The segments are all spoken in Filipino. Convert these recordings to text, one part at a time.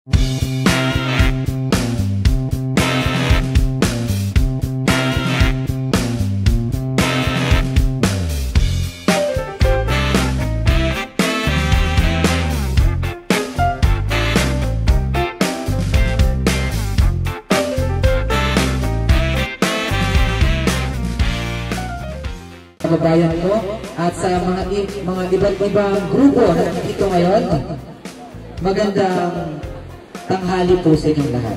Kababayan ko at sa mga iba't ibang grupo na nandito ngayon, magandang tanghali po sa inyong lahat.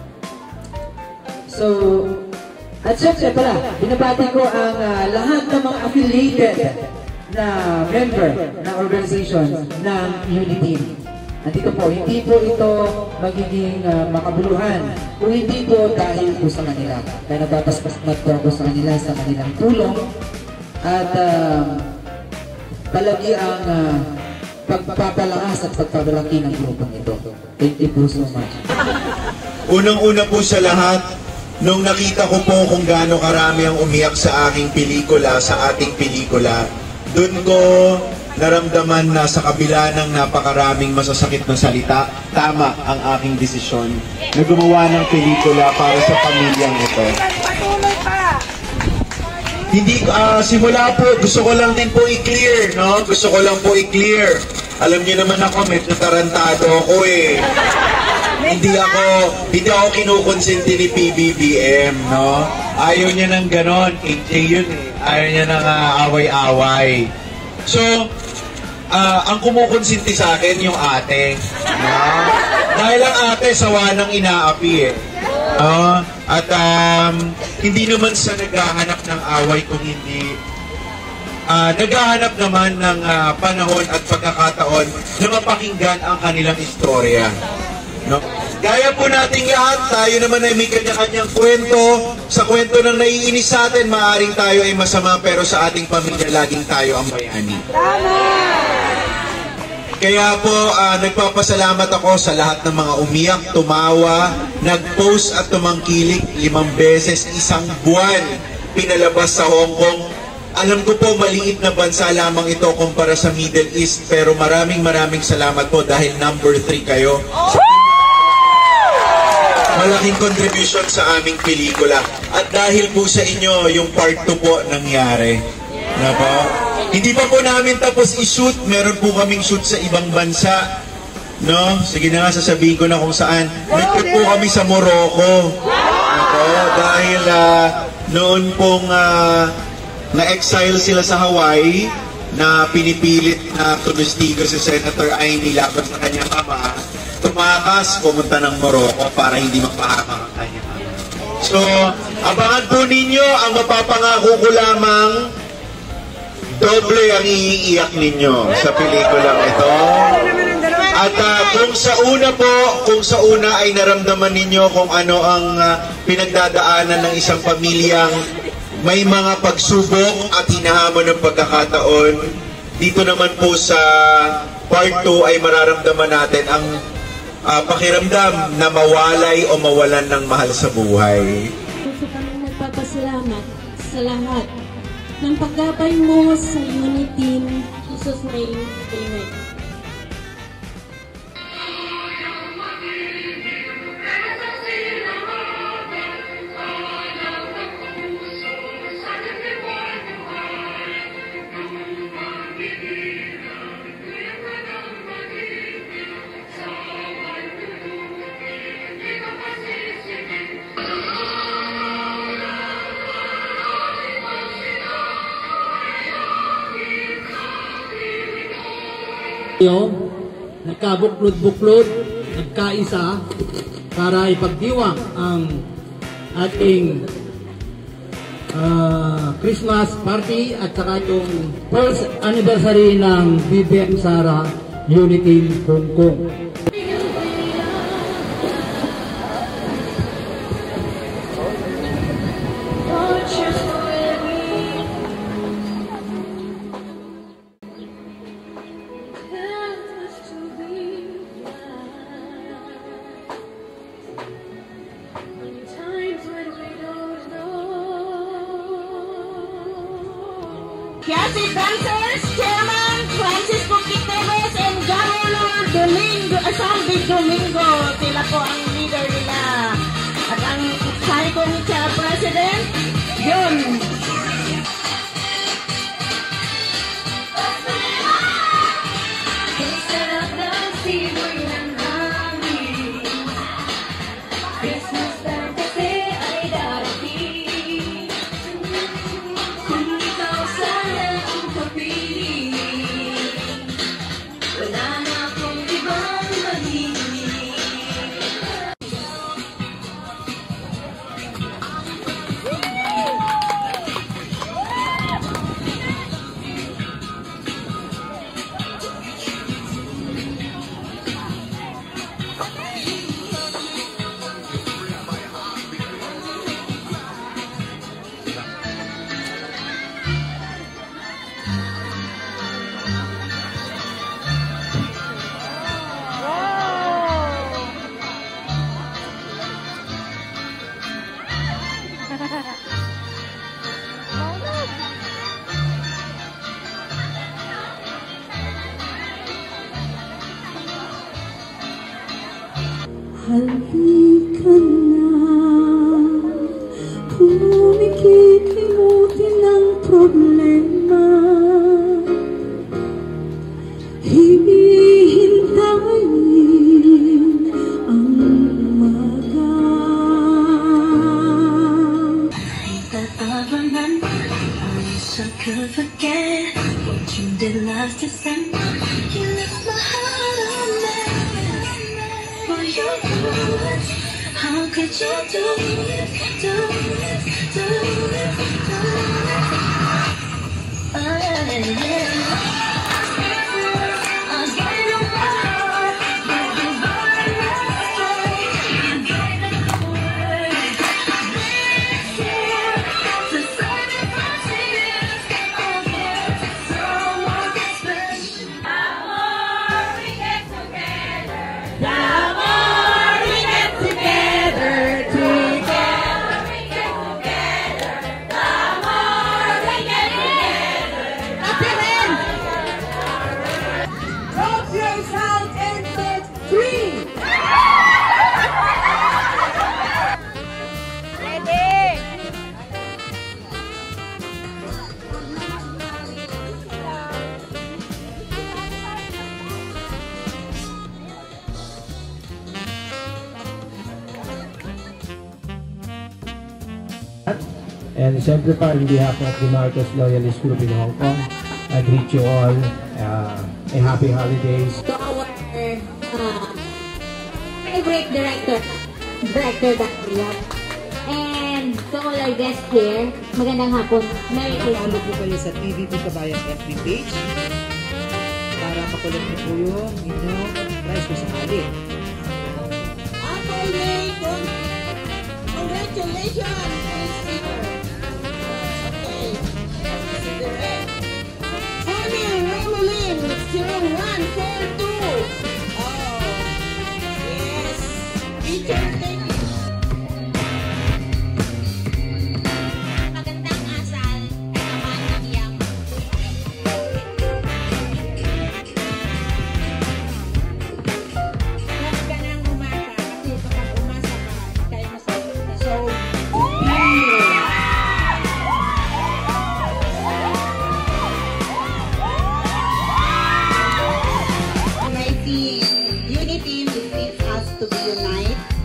So, at syempre pala, binabati ko ang lahat ng mga affiliated na member na organization ng Uniteam. Nandito po, hindi po ito magiging makabuluhan kung hindi po dahil po sa kanila. Kaya nagpapasalamat po ako sa kanila sa kanilang tulong at palagi ang pagpapalakas at pagpapalaki ng grupong ito. Thank you po so much. Unang-una po sa lahat, nung nakita ko po kung gaano karami ang umiyak sa aking pelikula, sa ating pelikula, dun ko naramdaman na sa kabila ng napakaraming masasakit na salita, tama ang aking desisyon na gumawa ng pelikula para sa pamilyang ito. Hindi, simula po, gusto ko lang din po i-clear, no? Gusto ko lang po i-clear. Alam niyo naman ako, medyo tarantado ako eh. Hindi ako kinukonsente ni PBBM, no? Ayaw niya ng ganon, AJ yun eh. Ayaw niya ng away-away. So, ang kumukonsente sa akin yung ate, no? Dahil ang ate, sawa ng inaapi eh. At hindi naman sa naghahanap ng away kung hindi naghahanap naman ng panahon at pagkakataon na mapakinggan ang kanilang istorya. No? Gaya po nating lahat, tayo naman ay may kanya-kanyang kwento. Sa kwento ng naiinis sa atin, maaaring tayo ay masama, pero sa ating pamilya, laging tayo ang bayani. Kaya po, nagpapasalamat ako sa lahat ng mga umiyak, tumawa, nag-post at tumangkilik 5 beses, 1 buwan pinalabas sa Hong Kong. Alam ko po, maliit na bansa lamang ito kumpara sa Middle East, pero maraming salamat po dahil number 3 kayo. Malaking contribution sa aming pelikula. At dahil po sa inyo, yung part 2 po nangyari. Na po? Hindi pa po namin tapos i-shoot. Meron po kaming shoot sa ibang bansa. No? Sige na nga, sasabihin ko na kung saan. Nag-trip po kami sa Morocco. Ako, dahil noon pong na-exile sila sa Hawaii, na pinipilit na tumistigo si Senator Amy laban sa kanyang ama, tumakas, pumunta ng Morocco para hindi mapahamak ang kanyang ama. So, abangan po ninyo, ang mapapangako ko lamang, doble ang iiiyak ninyo sa pelikulang ito. At kung sa una ay naramdaman ninyo kung ano ang pinagdadaanan ng isang pamilyang may mga pagsubok at hinahamon ng pagkakataon, dito naman po sa part 2 ay mararamdaman natin ang pakiramdam na mawalay o mawalan ng mahal sa buhay. Gusto kami nagpapasalamat sa lahat ng paggabay mo sa Uniteam. Jesus' name, Amen. Nagkabuklod-buklod, nagkaisa para ipagdiwang ang ating Christmas party at saka yung first anniversary ng BBM Sara Unity Hong Kong. Kiasi Dancers, Chairman Francisco Quiteros and Governor Salvi Domingo. Sila po ang leader nila. At ang Saikong President, yun. Halika na, pumikit-limutin ang problema. Hihintayin ang umaga. Tatawanan, I wish I could forget what you did last December. You left my heart on there. For your words, how could you do it, do it, do it, do it? I gave you my heart, but you burned it away. You gave it away. This year, to save my tears, I'll get to someone special. The more we get together, the more we get together, together we get together, the more we get together. Kapilin! Rock your sound and set 3! Ready! And siyempre pa, on behalf of the Marcos Loyalist Group in Hong Kong, I greet you all a happy holidays. To our favorite director Daria. And to all our guests here, magandang hapon. Merry Follow Christmas. po kayo sa TVP Kabayan FB page para makulit niyo po yung inyong prize ko sakali. Congratulations, Christopher. Okay. Tony Remelin, 0142. Oh, yes. Teacher, thank you. Magandang asal ay naman ng iyang. Huwag ka nang umasa kasi kapag umasa ka, kaya masakit na. So, Unity defeats us to be united.